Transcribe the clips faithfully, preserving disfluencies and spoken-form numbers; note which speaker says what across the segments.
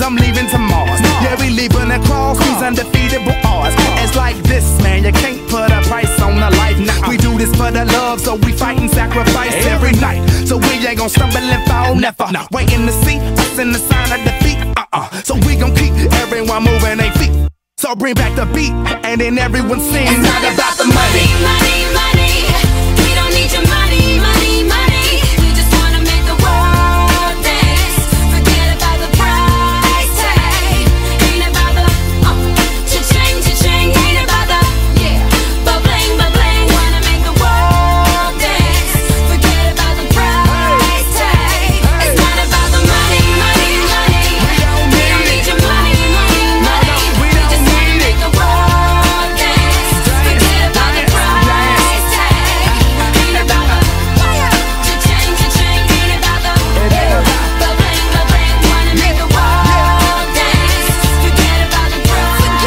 Speaker 1: I'm leaving to Mars. Yeah, we leaving across these undefeatable odds. It's like this, man, you can't put a price on a life. Nah, we do this for the love, so we fight and sacrifice every night. So we ain't gon' stumble and fall, never. Waiting to see us in the sign of defeat. Uh-uh. So we gon' keep everyone moving their feet. So bring back the beat, and then everyone sings.
Speaker 2: It's not about the money, money, money. We don't need your money, money, money. We just wanna make the world dance. Forget about the price tag. Ain't about the uh, cha-ching, cha-ching. Ain't about the yeah, but bling, but bling. Wanna make the world dance. Forget about the price tag. It's not about the money, money, money. We don't need your money, money, money. We just wanna make the world dance. Forget about the price tag. Ain't about the cha-ching, cha-ching. Ain't about the but bling, but bling. Wanna make the world dance. Forget about the price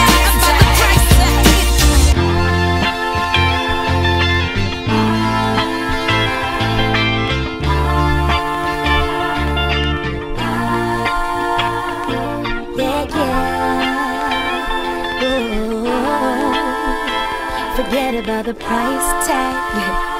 Speaker 2: Yeah, yeah. Ooh. Forget about the price tag.